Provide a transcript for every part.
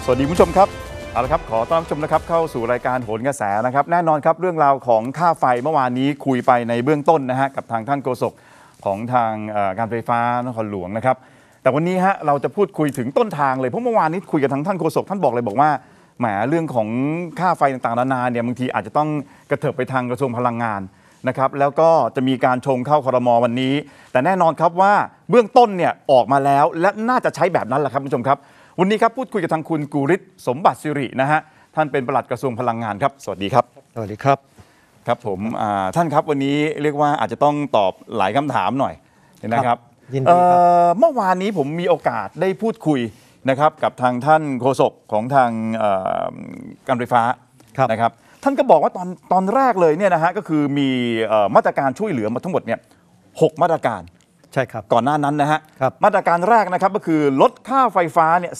วัสดีคุณผู้ชมครับเอาละครับขอต้อนรับชมนะครับเข้าสู่รายการโหนกระแสนะครับแน่นอนครับเรื่องราวของค่าไฟเมื่อวานนี้คุยไปในเบื้องต้นนะฮะกับทางท่านโฆษกของทางการไฟฟ้านครหลวงนะครับแต่วันนี้ฮะเราจะพูดคุยถึงต้นทางเลยเพราะเมื่อวานนี้คุยกับทางท่านโฆษกท่านบอกเลยบอกว่าแหมเรื่องของค่าไฟต่างๆนานาเนี่ยบางทีอาจจะต้องกระเถิบไปทางกระทรวงพลังงานนะครับแล้วก็จะมีการชงเข้าครม.วันนี้แต่แน่นอนครับว่าเบื้องต้นเนี่ยออกมาแล้วและน่าจะใช้แบบนั้นแหละครับคุณผู้ชมครับวันนี้ครับพูดคุยกับทางคุณกูฤทธิ์สมบัติสิรินะฮะท่านเป็นปลัดกระทรวงพลังงานครับสวัสดีครับสวัสดีครับครับผมท่านครับวันนี้เรียกว่าอาจจะต้องตอบหลายคำถามหน่อยนะครับยินดีครับเมื่อวานนี้ผมมีโอกาสได้พูดคุยนะครับกับทางท่านโฆษกของทางการไฟฟ้านะครับท่านก็บอกว่าตอนแรกเลยเนี่ยนะฮะก็คือมีมาตรการช่วยเหลือมาทั้งหมดเนี่ย6มาตรการใช่ครับก่อนหน้านั้นนะฮะ มาตรการแรกนะครับก็คือลดค่าไฟฟ้าเนี่ย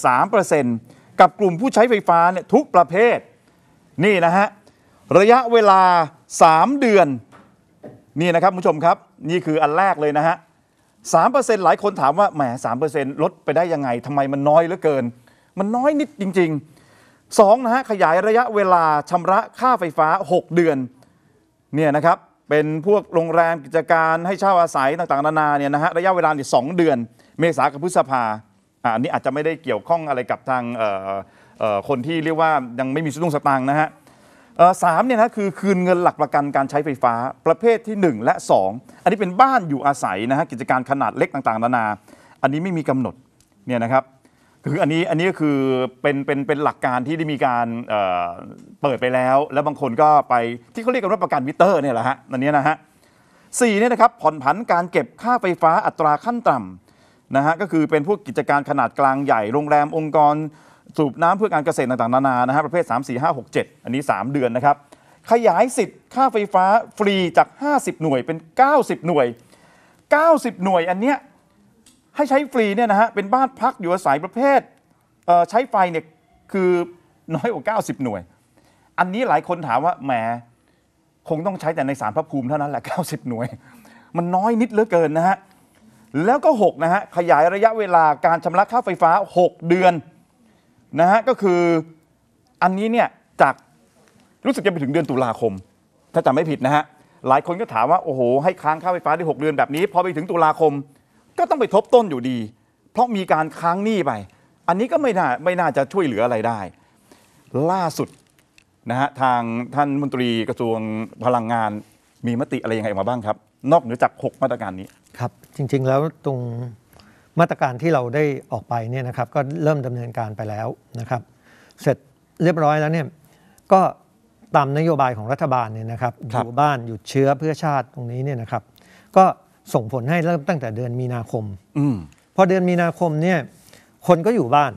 3% กับกลุ่มผู้ใช้ไฟฟ้าเนี่ยทุกประเภทนี่นะฮะระยะเวลา3 เดือนนี่นะครับคุณผู้ชมครับนี่คืออันแรกเลยนะฮะ 3% หลายคนถามว่าแหม 3% ลดไปได้ยังไงทำไมมันน้อยเหลือเกินมันน้อยนิดจริงๆ2นะฮะขยายระยะเวลาชำระค่าไฟฟ้า6 เดือนเนี่ยนะครับเป็นพวกโรงแรมกิจการให้เช่าอาศัยต่างๆนานาเนี่ยนะฮะระยะเวลา2 เดือนเมษากับพฤษภาอันนี้อาจจะไม่ได้เกี่ยวข้องอะไรกับทางคนที่เรียกว่ายังไม่มีสตุ้งสตางค์นะฮะ3เนี่ยนะคือคืนเงินหลักประกันการใช้ไฟฟ้าประเภทที่1และ2อันนี้เป็นบ้านอยู่อาศัยนะฮะกิจการขนาดเล็กต่างๆนานาอันนี้ไม่มีกำหนดเนี่ยนะครับคืออันนี้ก็คือเป็นหลักการที่ได้มีการเปิดไปแล้วแล้วบางคนก็ไปที่เขาเรียกกันว่าประกันมิเตอร์เนี่ยแหละฮะอันนี้นะฮะ4เนี่ยนะครับผ่อนผันการเก็บค่าไฟฟ้าอัตราขั้นต่ำนะฮะก็คือเป็นพวกกิจการขนาดกลางใหญ่โรงแรมองค์กรสูบน้ำเพื่อการเกษตรต่างๆนานานะฮะประเภท3 4 5 6 7อันนี้3 เดือนนะครับขยายสิทธิ์ค่าไฟฟ้าฟรีจาก50 หน่วยเป็น90 หน่วย90 หน่วยอันเนี้ยให้ใช้ฟรีเนี่ยนะฮะเป็นบ้านพักอยู่อาศัยประเภทใช้ไฟเนี่ยคือน้อยกว่า90 หน่วยอันนี้หลายคนถามว่าแหมคงต้องใช้แต่ในศาลพระภูมิเท่านั้นแหละ90 หน่วยมันน้อยนิดเหลือเกินนะฮะแล้วก็6นะฮะขยายระยะเวลาการชำระค่าไฟฟ้า6 เดือนนะฮะก็คืออันนี้เนี่ยจากรู้สึกจะไปถึงเดือนตุลาคมถ้าจำไม่ผิดนะฮะหลายคนก็ถามว่าโอ้โหให้ค้างค่าไฟฟ้าได้6 เดือนแบบนี้พอไปถึงตุลาคมก็ต้องไปทบต้นอยู่ดีเพราะมีการค้างหนี้ไปอันนี้ก็ไม่น่าจะช่วยเหลืออะไรได้ล่าสุดนะฮะทางท่านมนตรีกระทรวงพลังงานมีมติอะไรยังไงออกมาบ้างครับนอกเหนือจาก6มาตรการนี้ครับจริงๆแล้วตรงมาตรการที่เราได้ออกไปเนี่ยนะครับก็เริ่มดำเนินการไปแล้วนะครับเสร็จเรียบร้อยแล้วเนี่ยก็ตามนโยบายของรัฐบาลเนี่ยนะครับอยู่บ้านหยุดเชื้อเพื่อชาติตรงนี้เนี่ยนะครับก็ส่งผลให้เริ่มตั้งแต่เดือนมีนาคมพอเดือนมีนาคมเนี่ยคนก็อยู่บ้าน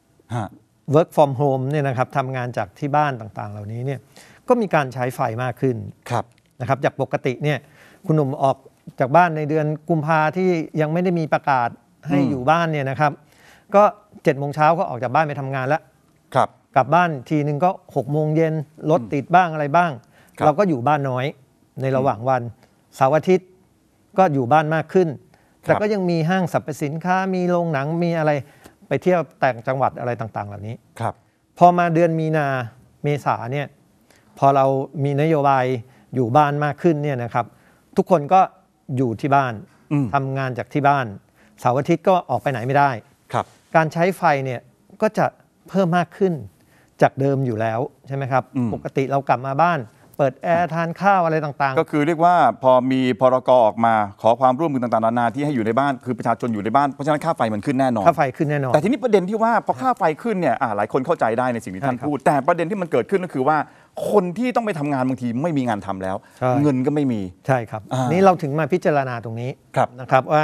work from home เนี่ยนะครับทำงานจากที่บ้านต่างๆเหล่านี้เนี่ยก็มีการใช้ไฟมากขึ้นนะครับจากปกติเนี่ยคุณหนุ่มออกจากบ้านในเดือนกุมภาที่ยังไม่ได้มีประกาศให้อยู่บ้านเนี่ยนะครับก็7 โมงเช้าก็ออกจากบ้านไปทำงานแล้วกลับบ้านทีนึงก็6 โมงเย็นรถติดบ้างอะไรบ้างเราก็อยู่บ้านน้อยในระหว่างวันเสาร์อาทิตย์ก็อยู่บ้านมากขึ้นแต่ก็ยังมีห้างสรรพสินค้ามีโรงหนังมีอะไรไปเที่ยวแต่างจังหวัดอะไรต่างๆเหล่านี้พอมาเดือนมีนาเมษาเนี่ยพอเรามีนโยบายอยู่บ้านมากขึ้นเนี่ยนะครับทุกคนก็อยู่ที่บ้านทำงานจากที่บ้านเสาร์อาทิตย์ก็ออกไปไหนไม่ได้การใช้ไฟเนี่ยก็จะเพิ่มมากขึ้นจากเดิมอยู่แล้วใช่ไหมครับปกติเรากลับมาบ้านเปิดแอร์ทานข้าวอะไรต่างๆก็คือเรียกว่าพอมีพรก.ออกมาขอความร่วมมือต่างๆนานาที่ให้อยู่ในบ้านคือประชาชนอยู่ในบ้านเพราะฉะนั้นค่าไฟมันขึ้นแน่นอนค่าไฟขึ้นแน่นอนแต่ทีนี้ประเด็นที่ว่าพอค่าไฟขึ้นเนี่ยหลายคนเข้าใจได้ในสิ่งที่ท่านพูดแต่ประเด็นที่มันเกิดขึ้นก็คือว่าคนที่ต้องไปทำงานบางทีไม่มีงานทำแล้วเงินก็ไม่มีใช่ครับนี่เราถึงมาพิจารณาตรงนี้นะครับว่า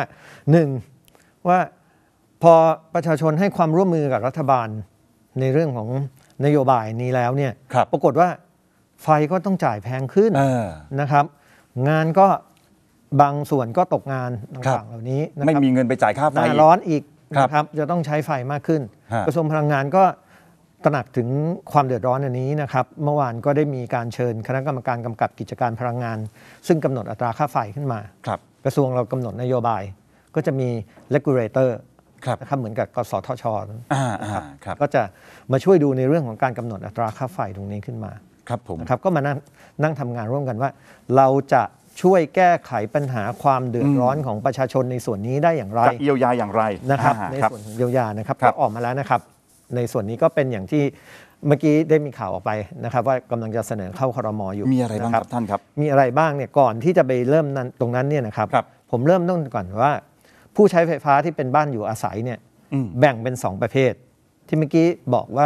1ว่าพอประชาชนให้ความร่วมมือกับรัฐบาลในเรื่องของนโยบายนี้แล้วเนี่ยปรากฏว่าไฟก็ต้องจ่ายแพงขึ้นนะครับงานก็บางส่วนก็ตกงานต่างๆเหล่านี้ไม่มีเงินไปจ่ายค่าไฟหน้าร้อนอีกนะครับจะต้องใช้ไฟมากขึ้นกระทรวงพลังงานก็ตระหนักถึงความเดือดร้อนอันนี้นะครับเมื่อวานก็ได้มีการเชิญคณะกรรมการกำกับกิจการพลังงานซึ่งกำหนดอัตราค่าไฟขึ้นมากระทรวงเรากำหนดนโยบายก็จะมี regulator นะครับเหมือนกับกสทช. ครับก็จะมาช่วยดูในเรื่องของการกำหนดอัตราค่าไฟตรงนี้ขึ้นมาครับผมนะครับก็มานั่งทำงานร่วมกันว่า เราจะช่วยแก้ไขปัญหาความเดือดร้อนของประชาชนในส่วนนี้ได้อย่างไรจะเยียวยาอย่างไรนะครับในส่วนของเยียวยานะครับก็ออกมาแล้วนะครับในส่วนนี้ก็เป็นอย่างที่เมื่อกี้ได้มีข่าวออกไปนะครับว่ากำลังจะเสนอเข้าครม.อยู่มีอะไรบ้างครับท่านครับมีอะไรบ้างเนี่ยก่อนที่จะไปเริ่มนั้นตรงนั้นเนี่ยนะครับผมเริ่มต้นก่อนว่าผู้ใช้ไฟฟ้าที่เป็นบ้านอยู่อาศัยเนี่ยแบ่งเป็น2ประเภทที่เมื่อกี้บอกว่า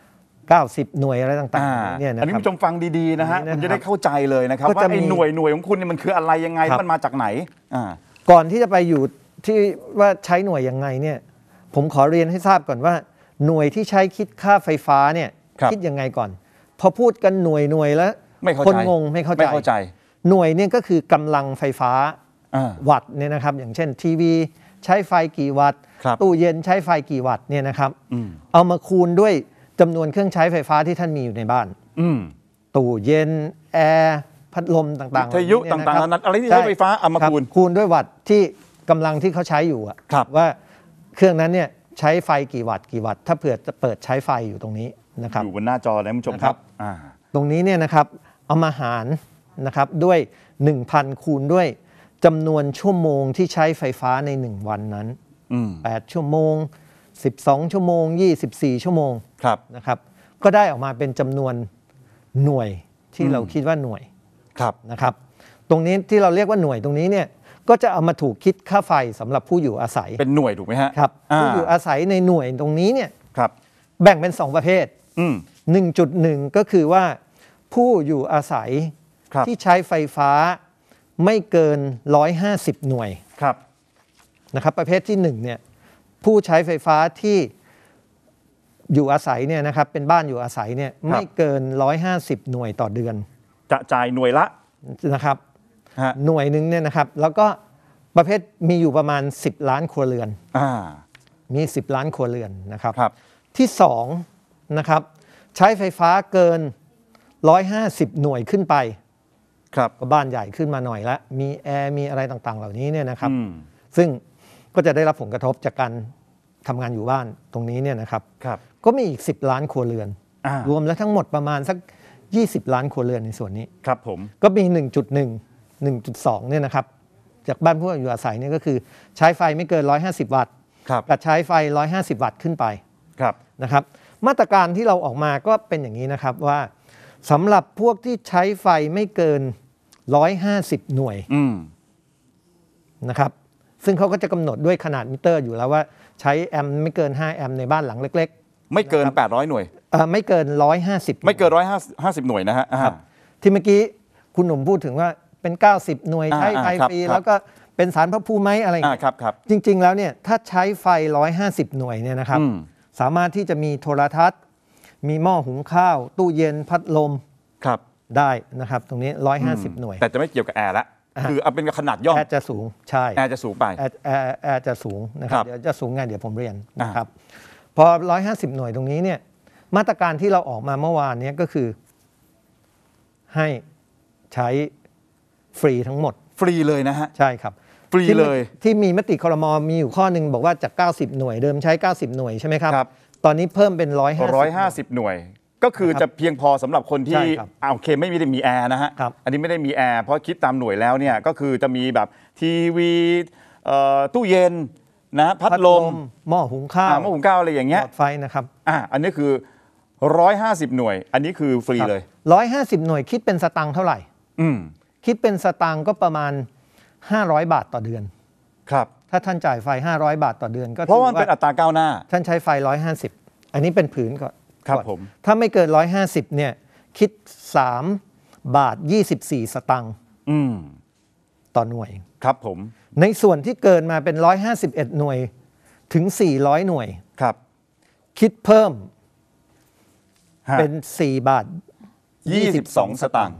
90หน่วยอะไรต่างๆเนี่ยนะครับอันนี้ผู้ชมฟังดีๆนะฮะมันจะได้เข้าใจเลยนะครับว่าไอ้หน่วยของคุณเนี่ยมันคืออะไรยังไงมันมาจากไหนก่อนที่จะไปอยู่ที่ว่าใช้หน่วยยังไงเนี่ยผมขอเรียนให้ทราบก่อนว่าหน่วยที่ใช้คิดค่าไฟฟ้าเนี่ยคิดยังไงก่อนพอพูดกันหน่วยแล้วคนงงไม่เข้าใจหน่วยเนี่ยก็คือกำลังไฟฟ้าวัตต์เนี่ยนะครับอย่างเช่นทีวีใช้ไฟกี่วัตต์ตู้เย็นใช้ไฟกี่วัตต์เนี่ยนะครับเอามาคูณด้วยจำนวนเครื่องใช้ไฟฟ้าที่ท่านมีอยู่ในบ้านตู้เย็นแอร์พัดลมต่างๆวิทยุต่างๆนั้นอะไรที่ใช้ไฟฟ้าเอามาคูณด้วยวัตต์ที่กำลังที่เขาใช้อยู่ว่าเครื่องนั้นเนี่ยใช้ไฟกี่วัตต์ถ้าเผื่อจะเปิดใช้ไฟอยู่ตรงนี้นะครับอยู่บนหน้าจอนะผู้ชมครับตรงนี้เนี่ยนะครับเอามาหารนะครับด้วย 1,000 คูณด้วยจำนวนชั่วโมงที่ใช้ไฟฟ้าใน1วันนั้น8ชั่วโมง12ชั่วโมง24ชั่วโมงนะครับก็ได้ออกมาเป็นจำนวนหน่วยที่เราคิดว่าหน่วยนะครับตรงนี้ที่เราเรียกว่าหน่วยตรงนี้เนี่ยก็จะเอามาถูกคิดค่าไฟสำหรับผู้อยู่อาศัยเป็นหน่วยถูกไหมฮะครับผู้อยู่อาศัยในหน่วยตรงนี้เนี่ยแบ่งเป็น2ประเภท1.1 ก็คือว่าผู้อยู่อาศัยที่ใช้ไฟฟ้าไม่เกิน150หน่วยนะครับประเภทที่1เนี่ยผู้ใช้ไฟฟ้าที่อยู่อาศัยเนี่ยนะครับเป็นบ้านอยู่อาศัยเนี่ยไม่เกิน150หน่วยต่อเดือนจะจ่ายหน่วยละนะครับหน่วยหนึ่งเนี่ยนะครับแล้วก็ประเภทมีอยู่ประมาณ10ล้านครัวเรือนมี10ล้านครัวเรือนนะครับที่2นะครับใช้ไฟฟ้าเกิน150หน่วยขึ้นไปก็บ้านใหญ่ขึ้นมาหน่อยละมีแอร์มีอะไรต่างๆเหล่านี้เนี่ยนะครับซึ่งก็จะได้รับผลกระทบจากการทำงานอยู่บ้านตรงนี้เนี่ยนะครับก็มีอีก10ล้านครัวเรือนรวมแล้วทั้งหมดประมาณสัก20ล้านครัวเรือนในส่วนนี้ครับผมก็มี 1.2 เนี่ยนะครับจากบ้านผู้อยู่อาศัยเนี่ยก็คือใช้ไฟไม่เกิน150วัตต์กับใช้ไฟ150วัตต์ขึ้นไปนะครับมาตรการที่เราออกมาก็เป็นอย่างนี้นะครับว่าสำหรับพวกที่ใช้ไฟไม่เกิน150หน่วยนะครับซึ่งเขาก็จะกำหนดด้วยขนาดมิเตอร์อยู่แล้วว่าใช้แอมป์ไม่เกิน5แอมป์ในบ้านหลังเล็กๆไม่เกิน800หน่วยไม่เกิน150 ไม่เกิน150หน่วยนะฮะที่เมื่อกี้คุณหนุ่มพูดถึงว่าเป็น90หน่วยใช้ไฟฟรีแล้วก็เป็นสารพระภูมิไหมอะไรอย่างเงี้ยจริงๆแล้วเนี่ยถ้าใช้ไฟ150หน่วยเนี่ยนะครับสามารถที่จะมีโทรทัศน์มีหม้อหุงข้าวตู้เย็นพัดลมได้นะครับตรงนี้150หน่วยแต่จะไม่เกี่ยวกับแอร์ละคือเอาเป็นขนาดย่อมแอร์จะสูงใช่แอร์จะสูงไปแอร์จะสูงนะครับเดี๋ยวจะสูงไงเดี๋ยวผมเรียนนะครับพอ150หน่วยตรงนี้เนี่ยมาตรการที่เราออกมาเมื่อวานนี้ก็คือให้ใช้ฟรีทั้งหมดฟรีเลยนะฮะใช่ครับฟรีเลยที่มีมติครม.มีอยู่ข้อหนึ่งบอกว่าจาก90หน่วยเดิมใช้90หน่วยใช่ไหมครับตอนนี้เพิ่มเป็น 150หน่วยก็คือจะเพียงพอสำหรับคนที่โอเคไม่ได้มีแอร์นะฮะอันนี้ไม่ได้มีแอร์เพราะคิดตามหน่วยแล้วเนี่ยก็คือจะมีแบบทีวีตู้เย็นนะพัดลมหม้อหุงข้าวอะไรอย่างเงี้ยไฟนะครับอันนี้คือ150หน่วยอันนี้คือฟรีเลย 150หน่วยคิดเป็นสตางค์เท่าไหร่คิดเป็นสตางค์ก็ประมาณ500บาทต่อเดือนครับถ้าท่านจ่ายไฟ500บาทต่อเดือนก็เพราะว่าเป็นอัตราก้าวหน้าท่านใช้ไฟ150อันนี้เป็นผืนก่อนครับผมถ้าไม่เกิน150เนี่ยคิด3บาท24สตางค์ต่อหน่วยครับผมในส่วนที่เกินมาเป็น151หน่วยถึง400หน่วยครับคิดเพิ่มเป็น4บาท 22สตางค์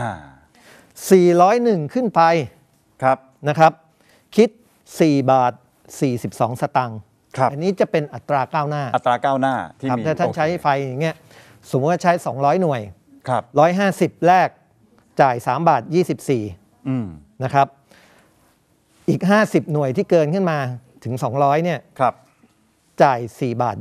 401ขึ้นไปครับนะครับคิด4บาท42สตางค์อันนี้จะเป็นอัตราก้าวหน้าที่มีถ้าท่านใช้ไฟอย่างเงี้ยสมมติว่าใช้200หน่วยครับ 150แรกจ่าย3บาทนะครับอีก50หน่วยที่เกินขึ้นมาถึง200เนี่ยครับจ่าย4 บาท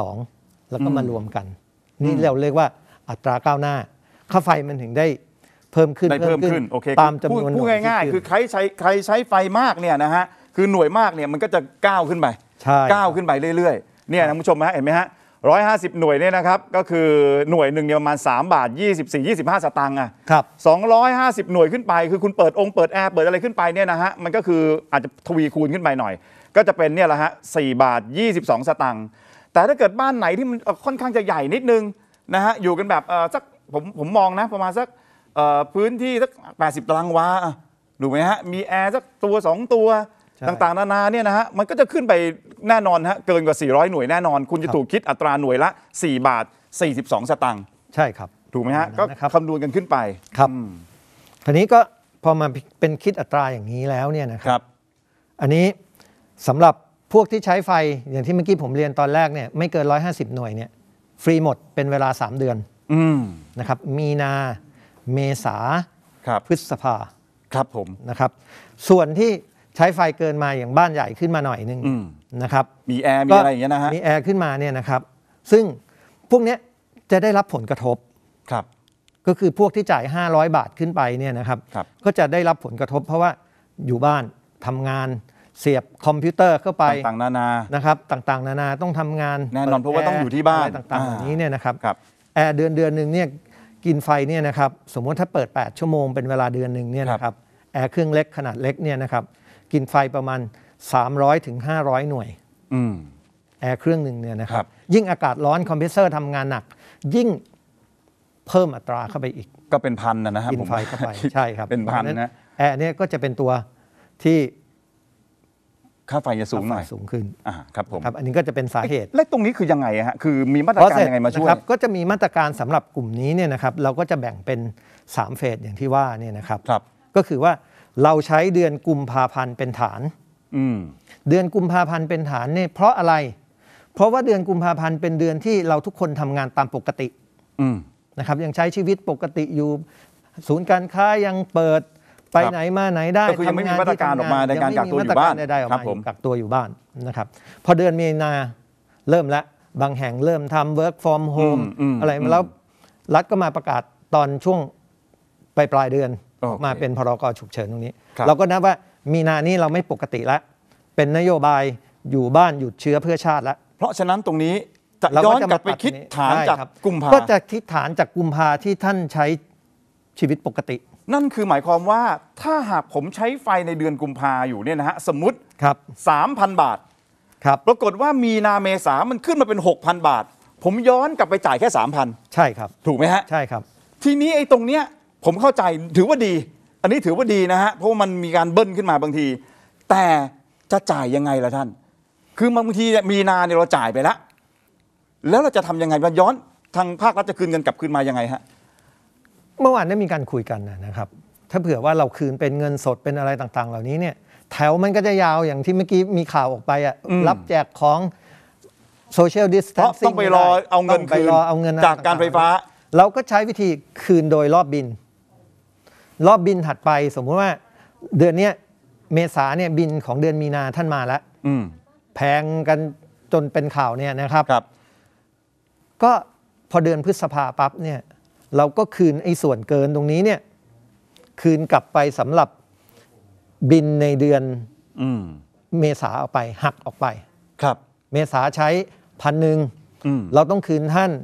22 แล้วก็มารวมกัน นี่เราเรียกว่าอัตราก้าวหน้าค่าไฟมันถึงได้เพิ่มขึ้นโอเคตามจำนวนหน่วยพูดง่ายๆคือใครใช้ไฟมากเนี่ยนะฮะคือหน่วยมากเนี่ยมันก็จะก้าวขึ้นไปก้าวขึ้นไปเรื่อยๆเนี่ยนะคุณผู้ชมฮะเห็นไหมฮะ150 หน่วยเนี่ยนะครับก็คือหน่วยหนึ่งเนี่ยประมาณ3 บาท 24-25 สตางค์อ่ะครับ 250 หน่วยขึ้นไปคือคุณเปิดแอร์เปิดอะไรขึ้นไปเนี่ยนะฮะมันก็คืออาจจะทวีคูณขึ้นไปหน่อยก็จะเป็นเนี่ยแหละฮะ4 บาท 22 สตางค์แต่ถ้าเกิดบ้านไหนที่มันค่อนข้างจะใหญ่นิดนึงนะฮะอยู่กันแบบสักผมมองนะประมาณสักพื้นที่สัก80 ตารางวาดูไหมฮะมีแอร์สักตัว2 ตัวต่างๆนานาเนี่ยนะฮะมันก็จะขึ้นไปแน่นอนฮะเกินกว่า400 หน่วยแน่นอนคุณจะถูกคิดอัตราหน่วยละ4 บาท 42 สตางค์ใช่ครับถูกไหมฮะก็คำนวณกันขึ้นไปครับทีนี้ก็พอมาเป็นคิดอัตราอย่างนี้แล้วเนี่ยนะครับอันนี้สำหรับพวกที่ใช้ไฟอย่างที่เมื่อกี้ผมเรียนตอนแรกเนี่ยไม่เกิน150 หน่วยเนี่ยฟรีหมดเป็นเวลา3 เดือนนะครับมีนาเมษาพฤษภาครับผมนะครับส่วนที่ใช้ไฟเกินมาอย่างบ้านใหญ่ขึ้นมาหน่อยนึงนะครับมีแอร์มีอะไรอย่างเงี้ยนะฮะมีแอร์ขึ้นมาเนี่ยนะครับซึ่งพวกนี้จะได้รับผลกระทบครับก็คือพวกที่จ่าย500 บาทขึ้นไปเนี่ยนะครับก็จะได้รับผลกระทบเพราะว่าอยู่บ้านทำงานเสียบคอมพิวเตอร์เข้าไปต่างๆนานานะครับต่างๆนานาต้องทำงานแน่นอนเพราะว่าต้องอยู่ที่บ้านต่างๆแบบนี้เนี่ยนะครับแอร์เดือนนึงเนี่ยกินไฟเนี่ยนะครับสมมติถ้าเปิด8 ชั่วโมงเป็นเวลาเดือนนึงเนี่ยนะครับแอร์เครื่องเล็กขนาดเล็กเนี่ยนะครับกินไฟประมาณ300 ถึง 500 หน่วยแอร์เครื่องหนึ่งเนี่ยนะครับยิ่งอากาศร้อนคอมเพรสเซอร์ทำงานหนักยิ่งเพิ่มอัตราเข้าไปอีกก็เป็นพันนะฮะกินไฟเข้าไปใช่ครับเป็นพันนะแอร์เนี่ยก็จะเป็นตัวที่ค่าไฟจะสูงหน่อยสูงขึ้นครับผมอันนี้ก็จะเป็นสาเหตุและตรงนี้คือยังไงฮะคือมีมาตรการยังไงมาช่วยก็จะมีมาตรการสำหรับกลุ่มนี้เนี่ยนะครับเราก็จะแบ่งเป็น3 เฟสอย่างที่ว่าเนี่ยนะครับก็คือว่าเราใช้เดือนกุมภาพันธ์เป็นฐานเดือนกุมภาพันธ์เป็นฐานเนี่ยเพราะอะไรเพราะว่าเดือนกุมภาพันธ์เป็นเดือนที่เราทุกคนทำงานตามปกตินะครับยังใช้ชีวิตปกติอยู่ศูนย์การค้ายังเปิดไปไหนมาไหนได้ก็คือยังไม่มีมาตรการออกมาในการกักตัวอยู่บ้านครับผมกักตัวอยู่บ้านนะครับพอเดือนมีนาเริ่มแล้วบางแห่งเริ่มทำ work from home อะไรแล้วรัฐก็มาประกาศตอนช่วงปลายเดือนมาเป็นพรก.ฉุกเฉินตรงนี้เราก็นับว่ามีนานี้เราไม่ปกติแล้วเป็นนโยบายอยู่บ้านหยุดเชื้อเพื่อชาติแล้วเพราะฉะนั้นตรงนี้จะย้อนกลับไปคิดฐานจากกุมภาก็จะคิดฐานจากกุมภาที่ท่านใช้ชีวิตปกตินั่นคือหมายความว่าถ้าหากผมใช้ไฟในเดือนกุมภาอยู่เนี่ยนะฮะสมมุติ 3,000 บาทปรากฏว่ามีนาเมษามันขึ้นมาเป็น 6,000 บาทผมย้อนกลับไปจ่ายแค่ 3,000 ใช่ครับถูกไหมฮะใช่ครับทีนี้ไอ้ตรงเนี้ยผมเข้าใจถือว่าดีอันนี้ถือว่าดีนะฮะเพราะมันมีการเบิ้ลขึ้นมาบางทีแต่จะจ่ายยังไงล่ะท่านคือบางทีมีนาเนี่ยเราจ่ายไปแล้วเราจะทำยังไงว่าย้อนทางภาครัฐจะคืนเงินกลับคืนมายังไงฮะเมื่อวานได้มีการคุยกันนะครับถ้าเผื่อว่าเราคืนเป็นเงินสดเป็นอะไรต่างๆเหล่านี้เนี่ยแถวมันก็จะยาวอย่างที่เมื่อกี้มีข่าวออกไปรับแจกของโซเชียลดิสแทนซิ่งต้องไปรอเอาเงินคืนจากการไฟฟ้าเราก็ใช้วิธีคืนโดยรอบบินถัดไปสมมติว่าเดือนนี้เมษาเนี่ยบินของเดือนมีนาท่านมาแล้วแพงกันจนเป็นข่าวเนี่ยนะครับก็พอเดือนพฤษภาปั๊บเนี่ยเราก็คืนไอ้ส่วนเกินตรงนี้เนี่ยคืนกลับไปสำหรับบินในเดือนเมษาออกไปหักออกไปครับเมษาใช้1,000เราต้องคืนท่าน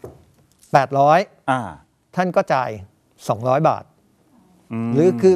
800ท่านก็จ่าย200 บาทหรือคือ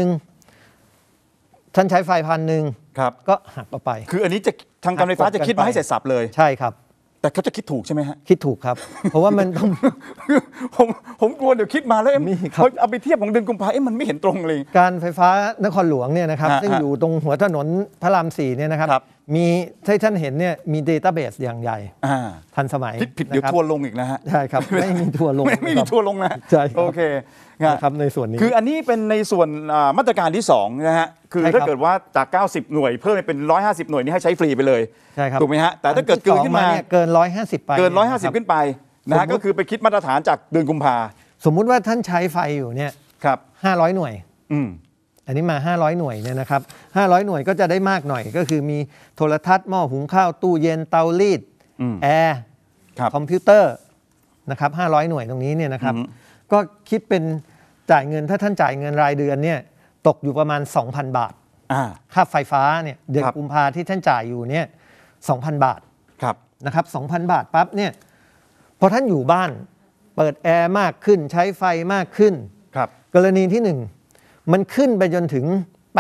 1,000ท่านใช้ไฟ1,000ก็หักออกไปคืออันนี้จะทางการไฟฟ้าจะคิดมาให้เสร็จสับเลยใช่ครับแต่เขาจะคิดถูกใช่ไหมฮะคิดถูกครับเพราะว่ามันต้องผมกลัวเดี๋ยวคิดมาแล้วเขาเอาไปเทียบของเดือนกุมภาพันธ์มันไม่เห็นตรงเลยการไฟฟ้านครหลวงเนี่ยนะครับซึ่งอยู่ตรงหัวถนนพระราม 4เนี่ยนะครับมีที่ท่านเห็นเนี่ยมีเดต้าเบสอย่างใหญ่ทันสมัยผิดเดี๋ยวทัวร์ลงอีกนะฮะใช่ครับไม่มีทัวร์ลงไม่มีทัวร์ลงนะใช่โอเคครับในส่วนนี้คืออันนี้เป็นในส่วนมาตรการที่2นะฮะคือถ้าเกิดว่าจาก90 หน่วยเพิ่มเป็น150 หน่วยนี้ให้ใช้ฟรีไปเลยใช่ครับถูกไหมฮะแต่ถ้าเกิดเกินขึ้นมาเกิน150ไปเกิน150ขึ้นไปนะฮะก็คือไปคิดมาตรฐานจากเดือนกุมภาสมมุติว่าท่านใช้ไฟอยู่เนี่ยครับ 500 หน่วยอันนี้มา500หน่วยเนี่ยนะครับ500หน่วยก็จะได้มากหน่อยก็คือมีโทรทัศน์หม้อหุงข้าวตู้เย็นเตารีดแอร์คอมพิวเตอร์นะครับ500หน่วยตรงนี้เนี่ยนะครับก็คิดเป็นจ่ายเงินถ้าท่านจ่ายเงินรายเดือนเนี่ยตกอยู่ประมาณ 2,000 บาทค่าไฟฟ้าเนี่ยเดือนกุมภาที่ท่านจ่ายอยู่เนี่ย 2,000 บาทนะครับ 2,000 บาทปั๊บเนี่ยพอท่านอยู่บ้านเปิดแอร์มากขึ้นใช้ไฟมากขึ้นกรณีที่1มันขึ้นไปจนถึง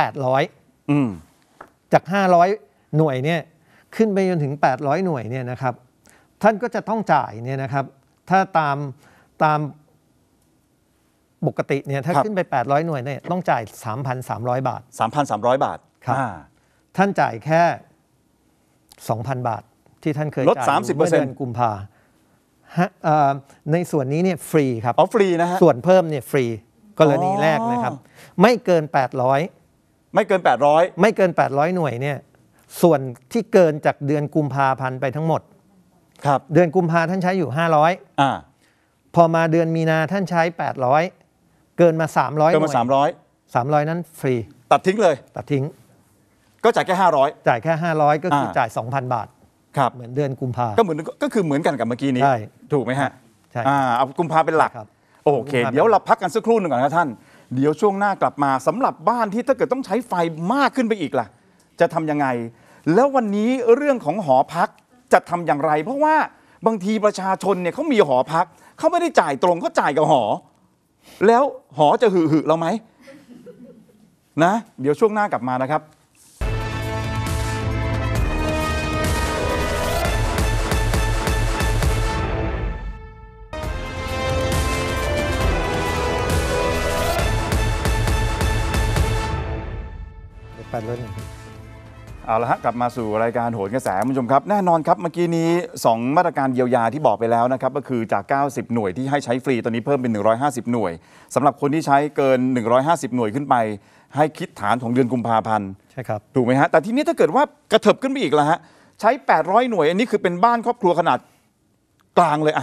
800จาก500หน่วยเนี่ยขึ้นไปจนถึง800หน่วยเนี่ยนะครับท่านก็จะต้องจ่ายเนี่ยนะครับถ้าตามปกติเนี่ยถ้าขึ้นไป800หน่วยเนี่ยต้องจ่าย 3,300 บาท 3,300 บาทครับท่านจ่ายแค่ 2,000 บาทที่ท่านเคยจ่าย 30% เมื่อเดือนกุมภาในส่วนนี้เนี่ยฟรีครับฟรีนะฮะส่วนเพิ่มเนี่ยฟรีกรณีแรกนะครับไม่เกิน800 ไม่เกิน 800หน่วยเนี่ยส่วนที่เกินจากเดือนกุมภาพันธ์ไปทั้งหมดเดือนกุมภาท่านใช้อยู่500พอมาเดือนมีนาท่านใช้800เกินมา300หน่วย300นั้นฟรีตัดทิ้งเลยตัดทิ้งก็จ่ายแค่500 จ่ายแค่500ก็คือจ่าย 2,000 บาทเหมือนเดือนกุมภาก็คือเหมือนกันกับเมื่อกี้นี้ถูกไหมฮะใช่เอากุมภาเป็นหลักโอเคเดี๋ยวเราพักกันสักครู่หนึ่งก่อนนะท่านเดี๋ยวช่วงหน้ากลับมาสำหรับบ้านที่ถ้าเกิดต้องใช้ไฟมากขึ้นไปอีกล่ะจะทำยังไงแล้ววันนี้เรื่องของหอพักจะทำอย่างไรเพราะว่าบางทีประชาชนเนี่ยเขามีหอพักเขาไม่ได้จ่ายตรงเขาจ่ายกับหอแล้วหอจะหึเราไหมนะเดี๋ยวช่วงหน้ากลับมานะครับเอาละฮะกลับมาสู่รายการโหนกระแสคุณผู้ชมครับแน่นอนครับเมื่อกี้นี้2มาตรการเยียวยาที่บอกไปแล้วนะครับก็คือจาก90หน่วยที่ให้ใช้ฟรีตอนนี้เพิ่มเป็น150หน่วยสำหรับคนที่ใช้เกิน150หน่วยขึ้นไปให้คิดฐานของเดือนกุมภาพันธ์ใช่ครับถูกไหมฮะแต่ทีนี้ถ้าเกิดว่ากระเถิบขึ้นไปอีกล่ะฮะใช้800หน่วยอันนี้คือเป็นบ้านครอบครัวขนาดกลางเลยอะ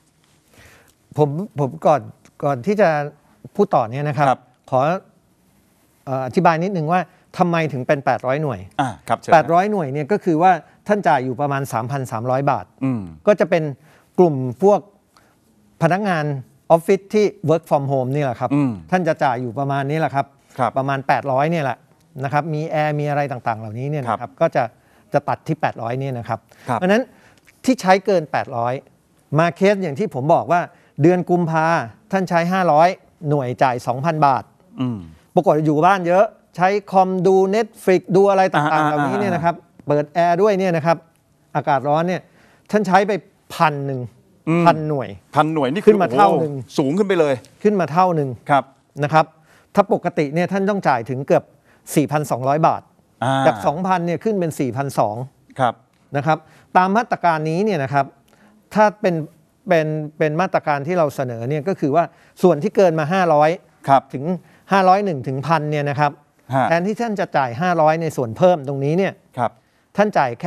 ผมก่อนที่จะพูดต่อเนี่ยนะครับขออธิบายนิดนึงว่าทำไมถึงเป็น800หน่วย800หน่วยเนี่ยก็คือว่าท่านจ่ายอยู่ประมาณ 3,300 บาทก็จะเป็นกลุ่มพวกพนักงานออฟฟิศที่ work from home นี่แหละครับท่านจะจ่ายอยู่ประมาณนี้แหละครับประมาณ800เนี่ยแหละนะครับมีแอร์มีอะไรต่างๆเหล่านี้เนี่ยนะครับก็จะตัดที่800เนี่ยนะครับเพราะฉะนั้นที่ใช้เกิน800มาเคสอย่างที่ผมบอกว่าเดือนกุมภาท่านใช้500หน่วยจ่าย 2,000 บาทปรากฏอยู่บ้านเยอะใช้คอมดู Netflix ดูอะไรต่างๆเหล่านี้เนี่ยนะครับเปิดแอร์ด้วยเนี่ยนะครับอากาศร้อนเนี่ยท่านใช้ไป1,000 หน่วยนี่ขึ้นมาเท่านึงสูงขึ้นไปเลยขึ้นมาเท่านึงนะครับถ้าปกติเนี่ยท่านต้องจ่ายถึงเกือบ 4,200 บาทจาก 2,000 เนี่ยขึ้นเป็น 4,200 นะครับตามมาตรการนี้เนี่ยนะครับถ้าเป็นมาตรการที่เราเสนอเนี่ยก็คือว่าส่วนที่เกินมา500ถึง501ถึง 1,000 เนี่ยนะครับแทนที่ท่านจะจ่าย500ในส่วนเพิ่มตรงนี้เนี่ยท่านจ่ายแค่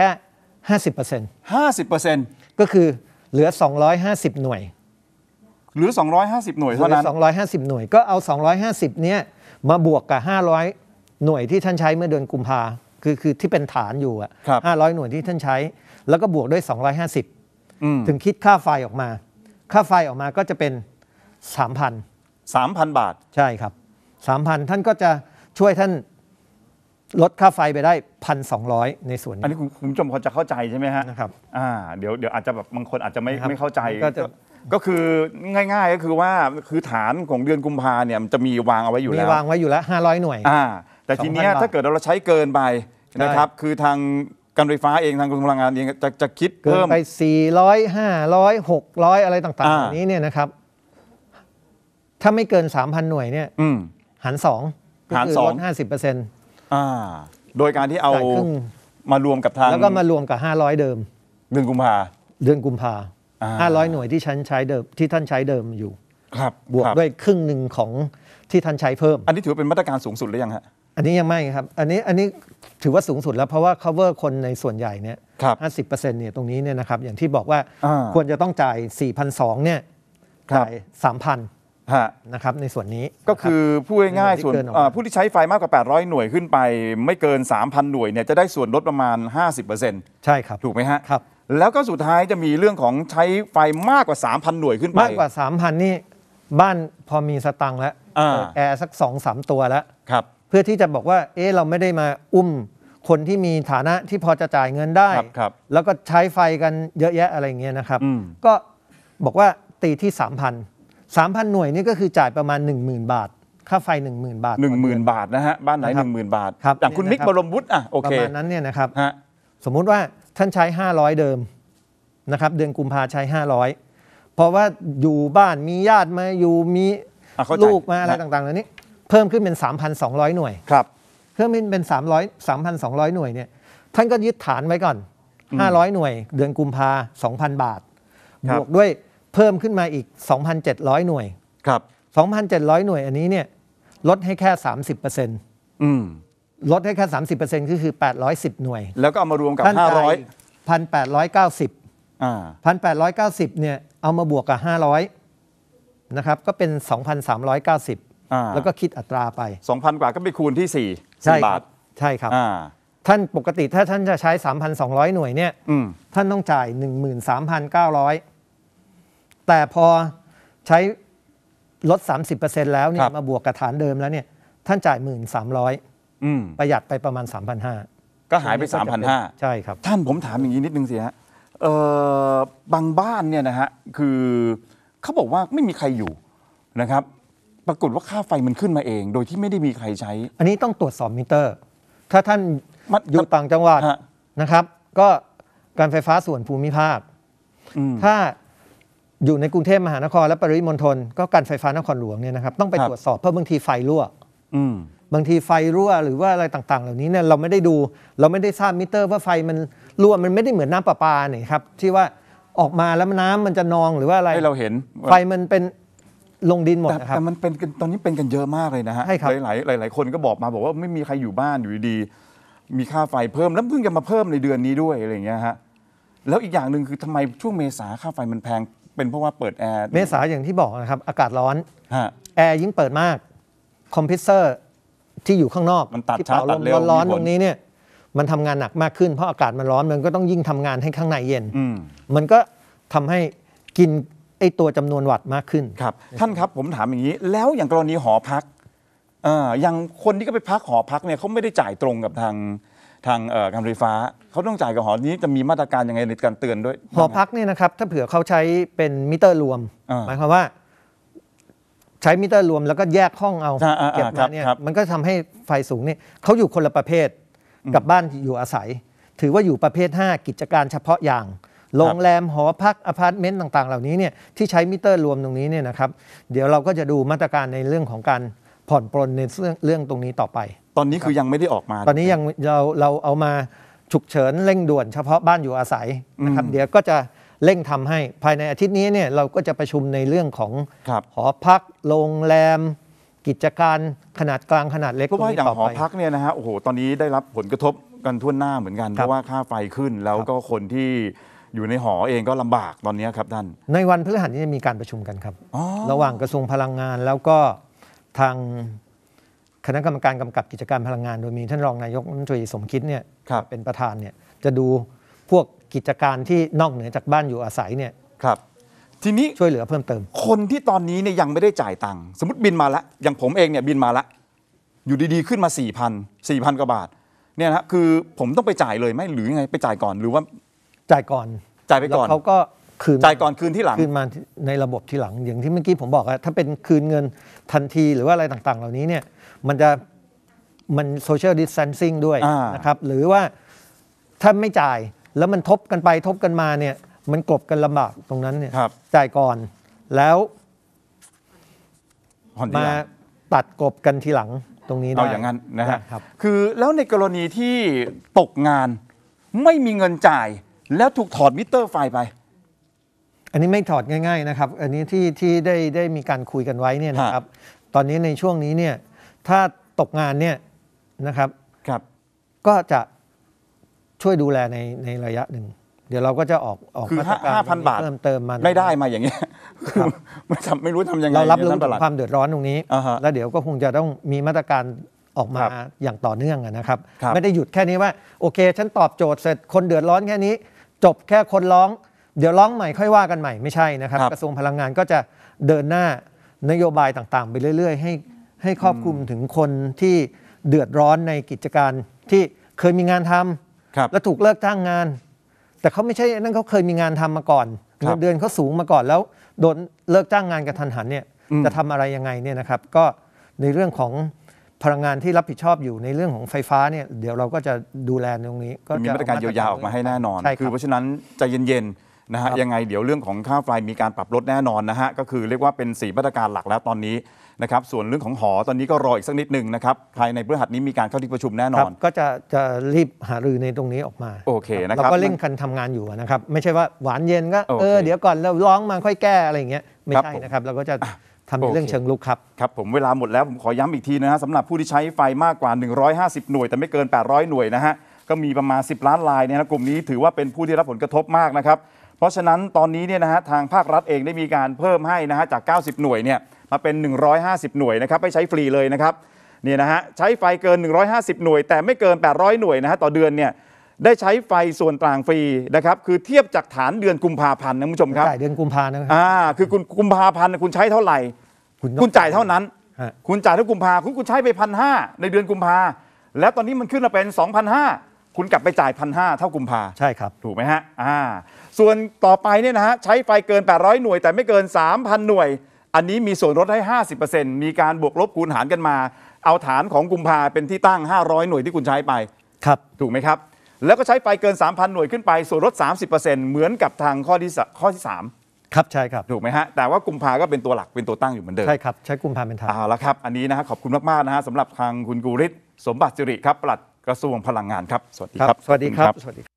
50% ก็คือเหลือ250หน่วยเหลือ250หน่วยเท่านั้น 250หน่วยก็เอา250เนี่ยมาบวกกับ500หน่วยที่ท่านใช้เมื่อเดือนกุมภาคือที่เป็นฐานอยู่อ่ะ500หน่วยที่ท่านใช้แล้วก็บวกด้วย250ถึงคิดค่าไฟออกมาก็จะเป็น 3,000 บาทใช่ครับ 3,000 ท่านก็จะช่วยท่านลดค่าไฟไปได้ 1,200 ในส่วนนี้อันนี้คุณผู้ชมพอจะเข้าใจใช่ไหมฮะนะครับเดี๋ยวอาจจะแบบบางคนอาจจะไม่เข้าใจก็คือง่ายๆก็คือว่าคือฐานของเดือนกุมภาเนี่ยมันจะมีวางเอาไว้อยู่แล้วมีวางไว้อยู่แล้ว500หน่วยแต่ทีนี้ถ้าเกิดเราใช้เกินไปนะครับคือทางการไฟฟ้าเองทางกรมพลังงานเองจะคิดเพิ่มไป400 500 600อะไรต่างๆแบบนี้เนี่ยนะครับถ้าไม่เกิน 3,000 หน่วยเนี่ยหาร2ก็คือลด 50% โดยการที่เอามารวมกับทางแล้วก็มารวมกับ500เดิมเดือนกุมภา 500หน่วยที่ท่านใช้เดิมอยู่บวกด้วยครึ่งหนึ่งของที่ท่านใช้เพิ่มอันนี้ถือเป็นมาตรการสูงสุดหรือยังฮะอันนี้ยังไม่ครับอันนี้ถือว่าสูงสุดแล้วเพราะว่า cover คนในส่วนใหญ่เนี่ย 50% เนี่ยตรงนี้เนี่ยนะครับอย่างที่บอกว่าควรจะต้องจ่าย 4,200 เนี่ยจ่าย 3,000 ฮะนะครับในส่วนนี้ก็คือพูดง่ายๆส่วนผู้ที่ใช้ไฟมากกว่า800หน่วยขึ้นไปไม่เกิน 3,000 หน่วยเนี่ยจะได้ส่วนลดประมาณ 50% ใช่ครับถูกไหมฮะครับแล้วก็สุดท้ายจะมีเรื่องของใช้ไฟมากกว่า 3,000 หน่วยขึ้นไปมากกว่า 3,000 นี่บ้านพอมีสตังค์แล้วอ่าเปิดแอร์สัก 2-3 ตัวแล้วครับเพื่อที่จะบอกว่าเราไม่ได้มาอุ้มคนที่มีฐานะที่พอจะจ่ายเงินได้ครับแล้วก็ใช้ไฟกันเยอะแยะอะไรอย่างเงี้ยนะครับอืมก็บอกว่าตีที่ 3,000 หน่วยนี่ก็คือจ่ายประมาณ 10,000 บาท ค่าไฟ 10,000 บาท 10,000 บาทนะฮะบ้านไหนนะครับ 10,000 บาทครับอย่างคุณเนี่ยมิกนะครับบรมวุฒิโอประเคมาณนั้นเนี่ยนะครับฮะสมมุติว่าท่านใช้ 500 เดิมนะครับเดือนกุมภาใช้ 500 เพราะว่าอยู่บ้านมีญาติมาอยู่มีเข้าใจลูกมาอะไรต่างๆเหล่านี้เพิ่มขึ้นเป็น 3,200 หน่วยครับเพิ่มเป็น3,200 หน่วยเนี่ยท่านก็ยึดฐานไว้ก่อน 500 หน่วย เดือนกุมภา 2,000 บาทครับบวกด้วยเพิ่มขึ้นมาอีก 2,700 หน่วยครับ 2,700 หน่วยอันนี้เนี่ยลดให้แค่ 30% อืมลดให้แค่ 30%ก็คือ 810 หน่วยแล้วก็เอามารวมกับท่านจ่าย 500 1,890 อ่า 1,890 เนี่ยเอามาบวกกับ 500 นะครับ ก็เป็น 2,390 แล้วก็คิดอัตราไป 2,000 กว่าก็ไปคูณที่ 4 ใช่ 10 คบารัทบใช่ครับอ่าท่านปกติถ้าท่านจะใช้ 3,200 หน่วยเนี่ยอืมท่านต้องจ่าย 13,900 แต่พอใช้ลด 30% แล้วเนี่ครัยบมาบวกกับฐานเดิมแล้วเนี่ยท่านจ่าย 1,300 อืมประหยัดไปประมาณ 3,500 ก็หายไป 3,500 ใช่ครับท่านผมถามอย่างนี้นิดนึงสิฮะบางบ้านเนี่ยนะฮะคือเขาบอกว่าไม่มีใครอยู่นะครับ ปรากฏว่าค่าไฟมันขึ้นมาเอง โดยที่ไม่ได้มีใครใช้อันนี้ต้องตรวจสอบมิเตอร์ ถ้าท่านมันอยู่ต่างจังหวัดฮะนะครับ ก็การไฟฟ้าส่วนภูมิภาคอืมถ้าอยู่ในกรุงเทพมหานครและปริมณฑลก็การไฟฟ้านครหลวงเนี่ยนะครับต้องไปครับตรวจสอบเพราะบางทีไฟรั่วอืมบางทีไฟรั่วหรือว่าอะไรต่างๆ เหล่านี้เนี่ยเราไม่ได้ดูเราไม่ได้ทราบมิเตอร์ว่าไฟมันรั่วมันไม่ได้เหมือนน้ำประปาเนี่ยครับที่ว่าออกมาแล้วน้ำมันจะนองหรือว่าอะไรให้เราเห็นไฟมันเป็นลงดินหมดนะครับแต่มันเป็นกันตอนนี้เป็นกันเยอะมากเลยนะฮะใช่ครับหลายคนก็บอกมาบอกว่าไม่มีใครอยู่บ้านอยู่ดีๆมีค่าไฟเพิ่มแล้วเพิ่งจะมาเพิ่มในเดือนนี้ด้วยอะไรอย่างเงี้ยฮะแล้วอีกอย่างหนึ่งคือทำไมช่วงเมษาค่าไฟมันแพงเป็นเพราะว่าเปิดแอร์เมษาอย่างที่บอกนะครับอากาศร้อนฮะแอร์ยิ่งเปิดมากคอมพิวเตอร์ที่อยู่ข้างนอกมันตัดที่ช้าเป่าตัลดมเร็วร้อนมีผลๆตรงนี้เนี่ยมันทำงานหนักมากขึ้นเพราะอากาศมันร้อนมันก็ต้องยิ่งทำงานให้ข้างในเย็นอืมมันก็ทำให้กินไอตัวจำนวนวัตต์มากขึ้นครับท่านครับผมถามอย่างนี้ แล้วอย่างกรณีหอพักอย่างคนที่ก็ไปพักหอพักเนี่ยเขาไม่ได้จ่ายตรงกับทางการไฟฟ้าเขาต้องจ่ายกับหอนี้จะมีมาตรการยังไงในการเตือนด้วยหอพักเนี่ยนะครับถ้าเผื่อเขาใช้เป็นมิเตอร์รวมอ่าหมายความว่า ใช้มิเตอร์รวมแล้วก็แยกห้องเอาอ่าเก็บครัมาบเนี่ยครับมันก็ทำให้ไฟสูงเนี่ยเขาอยู่คนละประเภทกับบ้านที่อยู่อาศัย ถือว่าอยู่ประเภท 5 กิจการเฉพาะอย่างโรงแรมหอพักอพาร์ตเมนต์ต่างๆ เหล่านี้เนี่ยที่ใช้มิเตอร์รวมตรงนี้เนี่ยนะครับเดี๋ยวเราก็จะดูมาตรการในเรื่องของการผ่อนปรนในเรื่องตรงนี้ต่อไปตอนนี้คือยังไม่ได้ออกมาตอนนี้ยังเราเอามาฉุกเฉินเร่งด่วนเฉพาะบ้านอยู่อาศัยนะครับเดี๋ยวก็จะเร่งทำให้ภายในอาทิตย์นี้เนี่ยเราก็จะประชุมในเรื่องของครับหอพักโรงแรม กิจการขนาดกลางขนาดเล็กเพราะว่าอย่างตรงหอนี้ต่ไปพักเนี่ยนะฮะโอ้โหตอนนี้ได้รับผลกระทบกันทั่วหน้าเหมือนกันคเพรับราะว่าค่าไฟขึ้นแล้วก็คนที่อยู่ในหอเองก็ลำบากตอนนี้ครับท่านในวันพฤหัสนี้จะมีการประชุมกันครับอ๋อระหว่างกระทรวงพลังงานแล้วก็ทางคณะกรรมการกำกับกิจการพลังงาน โดยมีท่านรองนายกรัฐมนตรีสมคิดเนี่ยครับเป็นประธานเนี่ยจะดูพวกกิจการที่นอกเหนือจากบ้านอยู่อาศัยเนี่ยครับ ทีนี้ช่วยเหลือเพิ่มเติมคนที่ตอนนี้เนี่ยยังไม่ได้จ่ายตังค์สมมติบินมาแล้วอย่างผมเองเนี่ยบินมาแล้วอยู่ดีๆขึ้นมา 4,000 กว่าบาทเนี่ยนะคือผมต้องไปจ่ายเลยไหมหรือยังไงไปจ่ายก่อนหรือว่าจ่ายก่อนจ่ายไปก่อนแล้วเขาก็คืนจ่ายก่อนคืนที่หลังคืนมาในระบบที่หลังอย่างที่เมื่อกี้ผมบอกอะถ้าเป็นคืนเงินทันทีหรือว่าอะไรต่างๆ เหล่านี้เนี่ยมันโซเชียลดิส a ทนซิ่งด้วยอ่านนะครับหรือว่าถ้าไม่จ่ายแล้วมันทบกันไปทบกันมาเนี่ยมันกลบกันลำบากตรงนั้นเนี่ยครับจ่ายก่อนแล้วผ่อนทีมาหลังตัดกลบกันทีหลังตรงนี้ได้เอาอย่างนั้นนะฮะครับคือแล้วในกรณีที่ตกงานไม่มีเงินจ่าย แล้วถูกถอดมิเตอร์ไฟไปอันนี้ไม่ถอดง่ายๆนะครับ อันนี้ที่ได้มีการคุยกันไว้เนี่ยนะครับ ตอนนี้ในช่วงนี้เนี่ยถ้าตกงานเนี่ยนะครับครับก็จะช่วยดูแลในระยะหนึ่งเดี๋ยวเราก็จะออกคือมาตรการ 5,000 บาทเพิ่มเติมมาไม่ได้มาอย่างเงี้ยคือไม่รู้ทำยังไงเรารับรู้ท่านปถึลังดความเดือดร้อนตรงนี้อ่าฮะแล้วเดี๋ยวก็คงจะต้องมีมาตรการออกมาครับอย่างต่อเนื่องนะครับครับไม่ได้หยุดแค่นี้ว่าโอเคฉันตอบโจทย์เสร็จคนเดือดร้อนแค่นี้ จบแค่คนร้องเดี๋ยวร้องใหม่ค่อยว่ากันใหม่ไม่ใช่นะครับครับกระทรวงพลังงานก็จะเดินหน้านโยบายต่างๆ ไปเรื่อยๆให้ครอบคลุมถึงคนที่เดือดร้อนในกิจการที่เคยมีงานทำครับแล้วถูกเลิกจ้างงาน แต่เขาไม่ใช่นั่นเขาเคยมีงานทำมาก่อนครัเงิบนเดือนเขาสูงมาก่อนแล้วโดนเลิกจ้างงานกระทันหันเนี่ยจะทำอะไรยังไงเนี่ยนะครับ ก็ในเรื่องของพลังงานที่รับผิดชอบอยู่ในเรื่องของไฟฟ้าเนี่ยเดี๋ยวเราก็จะดูแลตรงนี้ก็มีจะมาตรการเยียวยาออกมาให้แน่นอนใช่คคืรัอบ เพราะฉะนั้นใจเย็นๆนะฮะครับยังไงเดี๋ยวเรื่องของค่าไฟมีการปรับลดแน่นอนนะฮะก็คือเรียกว่าเป็น4มาตรการหลักแล้วตอนนี้นะครับส่วนเรื่องของหอตอนนี้ก็รออีกสักนิดหนึ่งนะครับภายในพฤหัสนี้มีการเข้าที่ประชุมแน่นครัอบ นก็จะรีบหารือในตรงนี้ออกมาโอเคนะครับเราก็เร่งกันทำงานอยู่นะครับ ไม่ใช่ว่าหวานเย็นก็โอเคเดี๋ยวก่อนเราร้องมาค่อยแก้อะไรอย่างเงี้ยไม่ครับใช่ผมนะครับ เราก็จะทำในโอเคเรื่องเชิงลุกครับครับผมเวลาหมดแล้วผมขอย้ำอีกทีนะฮะสำหรับผู้ที่ใช้ไฟมากกว่า 150 หน่วย แต่ไม่เกิน 800 หน่วยนะฮะก็มีประมาณ 10 ล้านรายเนี่ยนะกลุ่มนี้ถือว่าเป็นผู้ที่รับผลกระทบมากนะครับเพราะฉะนั้นตอนนี้เนี่ยนะฮะทางภาครัฐเองได้มีการเพิ่มให้นะฮะจาก 90 หน่วยเนี่ยมาเป็น 150 หน่วยนะครับให้ใช้ฟรีเลยนะครับเนี่ยนะฮะใช้ไฟเกิน 150 หน่วย แต่ไม่เกิน 800 หน่วยนะฮะต่อเดือนเนี่ยได้ใช้ไฟส่วนต่างฟรีนะครับคือเทียบจากฐานเดือนกุมภาพันธ์นะคุณผู้ชมครับจ่ายเดือนกุมภานะครับคือคุณกุมภาพันธ์คุณใช้เท่าไหร่ต้องคุณจ่ายเท่านั้นฮะคุณจ่ายเท่ากุมภาคุณใช้ไป1,500ในเดือนกุมภาแล้วตอนนี้มันขึ้นมาเป็น 2,500คุณกลับไปจ่าย1,500เท่ากุมภาใช่ครับถูกไหมฮะส่วนต่อไปเนี่ยนะฮะใช้ไฟเกิน 800 หน่วย แต่ไม่เกิน 3,000 หน่วย อันนี้มีส่วนลดให้ 50% มีการบวกลบคูณหารกันมา เอาฐานของกุมภาเป็นที่ตั้ง 500 หน่วยที่คุณใช้ไปครับถูกไหมครับ แล้วก็ใช้ไฟเกิน 3,000 หน่วยขึ้นไปส่วนลด 30% เหมือนกับทางข้อที่3 ครับใช่ครับถูกไหมฮะแต่ว่ากุมภาก็เป็นตัวหลักเป็นตัวตั้งอยู่เหมือนเดิมใช่ครับใช้กุมภาเป็นฐานเอาละครับ อันนี้นะฮะขอบคุณมากๆนะฮะสำหรับทางคุณกูริศสมบัติสิริครับปลัดกระทรวงพลังงานครับ สวัสดีครับสวัสดีครับสวัสดี